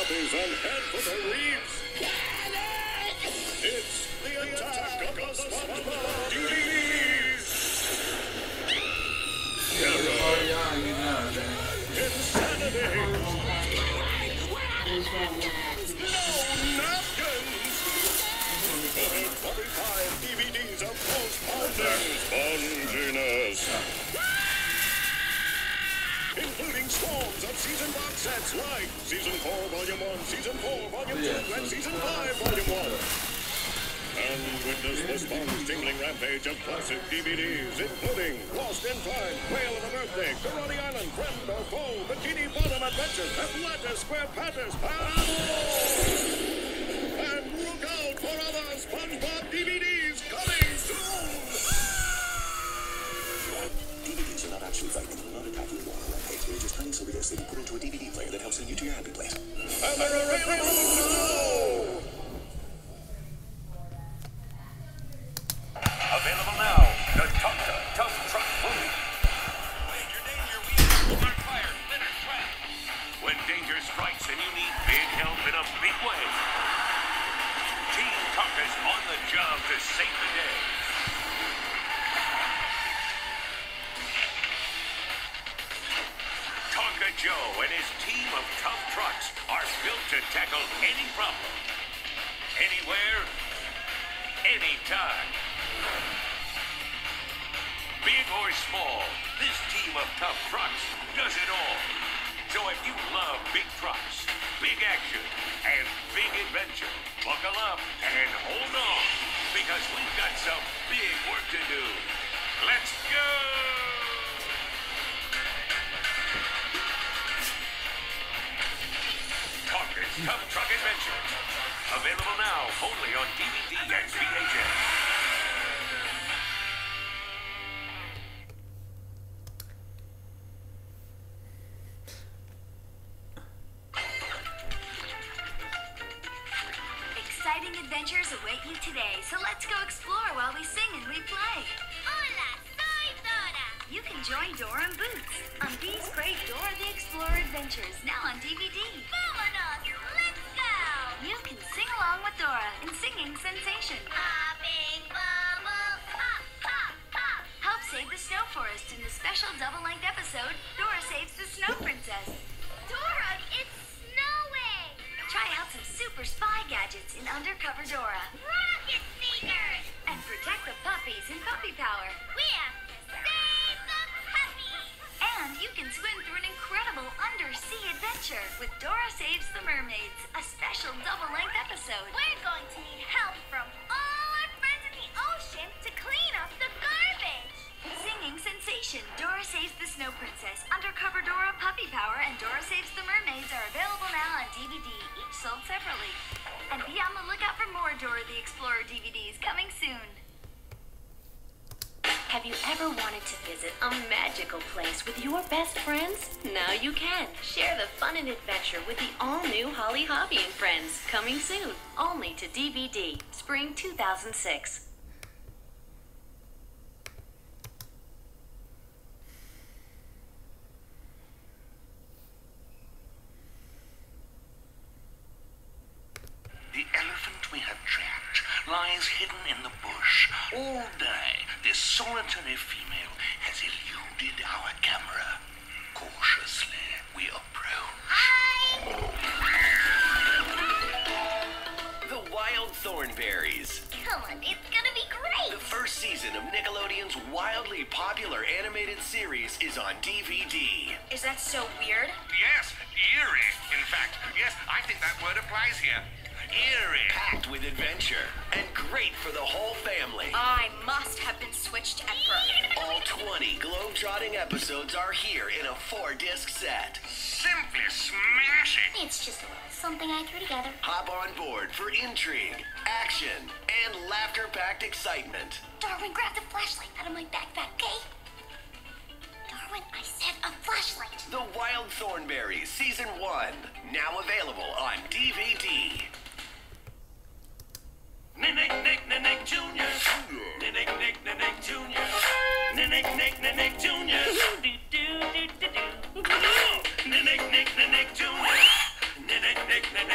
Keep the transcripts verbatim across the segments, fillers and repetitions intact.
puppies and head for the reefs. It's the attack of the SpongeBob D V Ds. Insanity. No napkins. forty-five D V Ds of post-pounding sponginess. Including swarms of season box sets like Season four, Volume one, Season four, Volume two, and Season five, Volume one. And witness the sponge-tingling rampage of classic D V Ds, including Lost in Time, Whale of a Birthday, Karate Island, Friend or Foe, Bikini Bottom Adventures, Atlantis, Square Panthers, and more! And look out for other SpongeBob D V Ds coming soon! D V Ds are not actually fighting, they're not attacking the water rampage. They're just tiny soviets that you put into a D V D player that helps send you to your happy place. And they're available now! Available now, the Tonka Tough Truck Movie. Danger, danger, we are on fire, spinner, trap. When danger strikes and you need big help in a big way, Team Tonka's on the job to save the day. Tonka Joe and his team of tough trucks are built to tackle any problem, anywhere, anytime. Big or small, this team of tough trucks does it all. So if you love big trucks, big action, and big adventure, buckle up and hold on, because we've got some big work to do. Let's go! Tonka's Tough Truck Adventure. Available now only on D V D and V H S. Exciting adventures await you today, so let's go explore while we sing and we play. Hola, soy Dora. You can join Dora and Boots on these great Dora the Explorer adventures now on D V D. Vámonos, let's go. You can sing along with Dora in Singing Sensation. A big bubble, pop, pop, pop. Help save the snow forest in the special double-length episode, Dora Saves the Snow Princess. Dora, it's snowing. Try out some super spy gadgets in Undercover Dora. Rocket sneakers. And protect the puppies in Puppy Power. We have to save the puppies. And you can swim through an incredible undersea adventure with Dora Saves the Mermaids, a special double-length episode. We're going to need help from all our friends in the ocean to clean up the garbage. Singing Sensation, Dora Saves the Snow Princess, Undercover Dora, Puppy Power, and Dora Saves the Mermaids are available now on D V D, each sold separately. And be on the lookout for more Dora the Explorer D V Ds coming soon. Have you ever wanted to visit a magical place with your best friends? Now you can. Share the fun and adventure with the all-new Holly Hobbie and Friends, coming soon, only to D V D, spring two thousand six. The elephant we have trapped lies hidden in the bush. All day, this solitary female has eluded our camera. Cautiously, we approach. The Wild Thornberries. Come on, it's gonna be great. The first season of Nickelodeon's wildly popular animated series is on D V D. Is that so weird? Yes, eerie. In fact, yes, I think that word applies here. Eerie. Packed with adventure and great for the whole family. I must have been switched at birth. All twenty globe-trotting episodes are here in a four-disc set. Simply smashing. It's just something I threw together. Hop on board for intrigue, action, and laughter-packed excitement. Darwin, grab the flashlight out of my backpack, okay? Darwin, I said a flashlight. The Wild Thornberries Season one, now available on D V D. Nick, Nick, Nick, Nick Junior Nick, Nick, Nick, Nick Junior Nick, Nick, Nick, Nick Junior Nick, Nick, Nick, Nick Junior Nick, Nick, Nick, Nick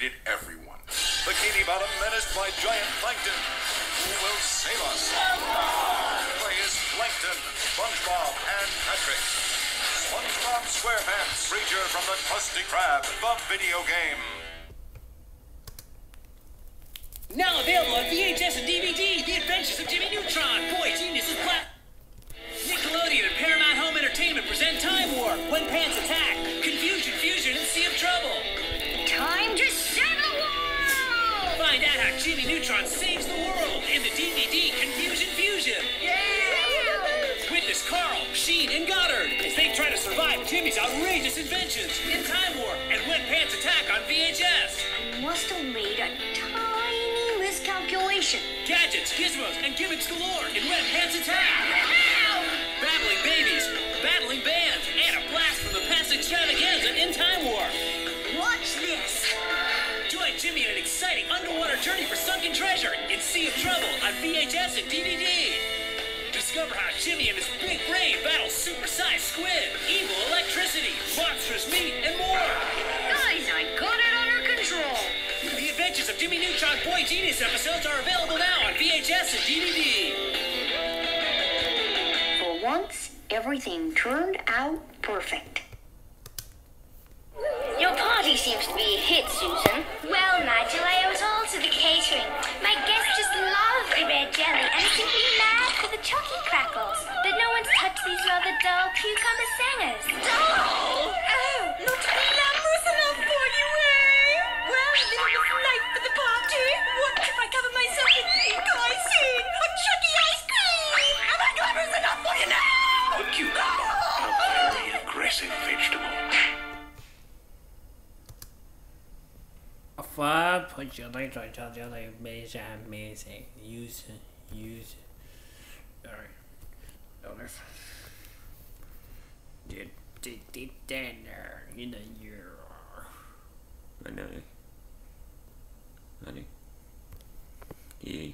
defeated everyone. Bikini Bottom menaced by giant plankton. Who will save us? Play as Plankton, SpongeBob, and Patrick. SpongeBob SquarePants, creature from the Krusty Krab, the video game. Now available on V H S and D V D, The Adventures of Jimmy Neutron, Boy Geniuses Black. Nickelodeon and Paramount Home Entertainment present Time War, When Pants Attack, Confusion, Fusion, and Sea of Trouble. Time to set the world! Find out how Jimmy Neutron saves the world in the D V D Confusion Fusion. Yeah! Witness Carl, Sheen, and Goddard as they try to survive Jimmy's outrageous inventions in Time War and When Pants Attack on V H S. I must have made a tiny miscalculation. Gadgets, gizmos, and gimmicks galore in When Pants Attack. Babbling babies, battling bands, and a blast from the past extravaganza in Time War. Watch this. Join Jimmy in an exciting underwater journey for sunken treasure in Sea of Trouble on V H S and D V D. Discover how Jimmy and his big brain battle super-sized squid, evil electricity, monstrous meat, and more. Guys, I got it under control. The Adventures of Jimmy Neutron Boy Genius episodes are available now on V H S and D V D. For once, everything turned out perfect. Your party seems to be a hit, Susan. Well, Nigel, I owe it all to the catering. My guests just love the red jelly and are simply mad for the chalky crackles. But no one's touched these rather dull cucumber singers. Dull? Oh, not glamorous enough for you, eh? Well, then it was night for the party. What if I cover myself in pink icing? A chucky ice cream? Am I glamorous enough for you now? A cucumber, a very aggressive vegetable. Five put your legs on each other, like amazing, amazing. Use it, use it. Alright. Notice. Did did did dinner in a year. I know. I know. Yeah.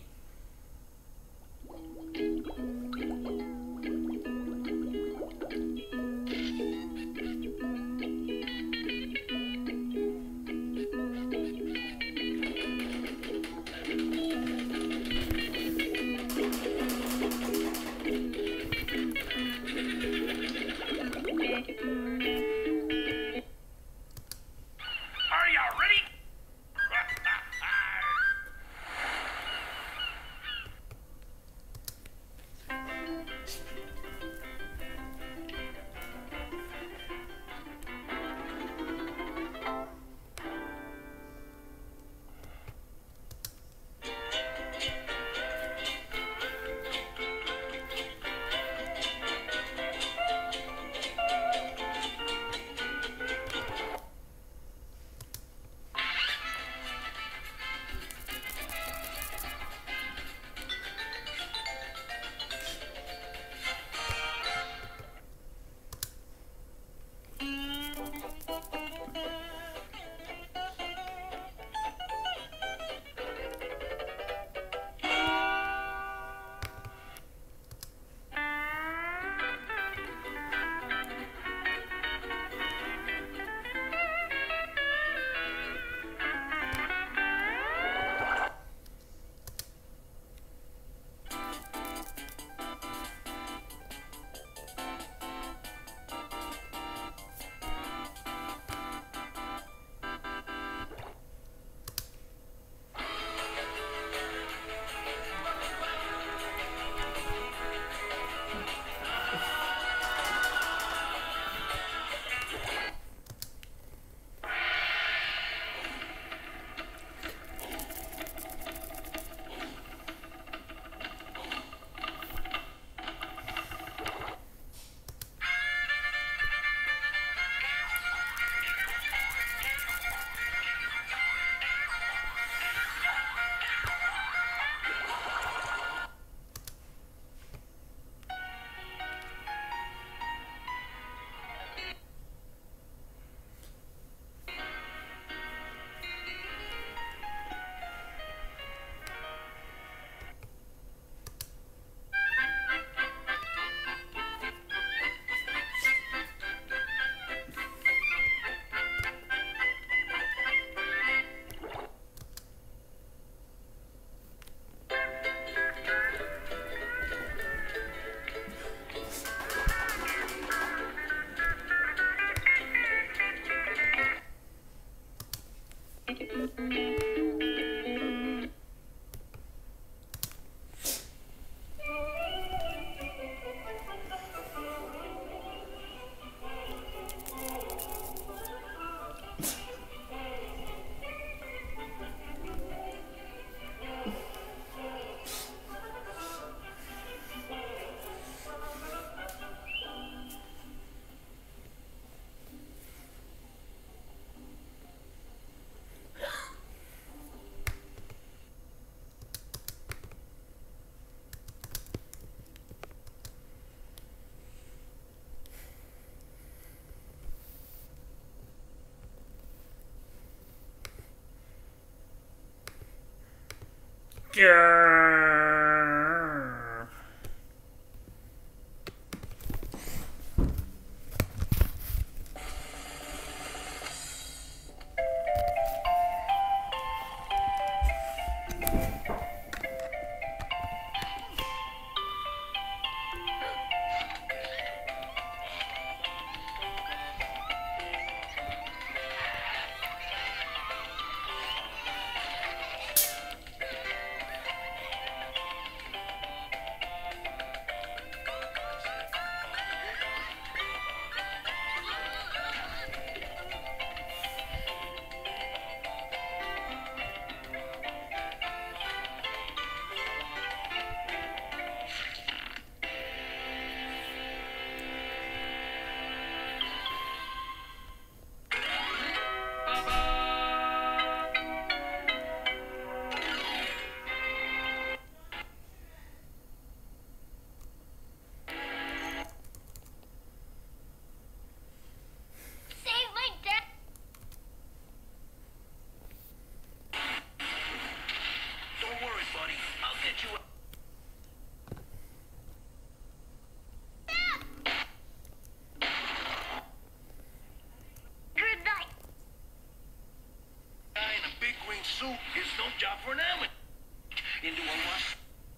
It's no job for an amateur. Into a rush.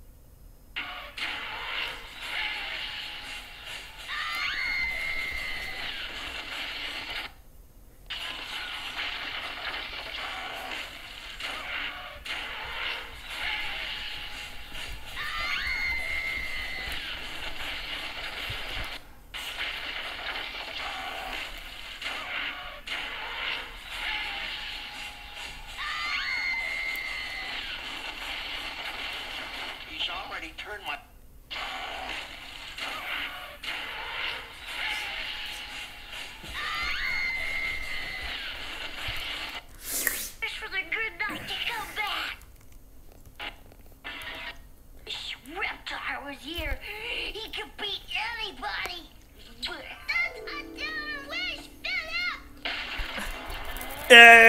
Turn my Wish for the good night to come back. This reptile was here. He could beat anybody. That's a wish. Fill up. Yeah.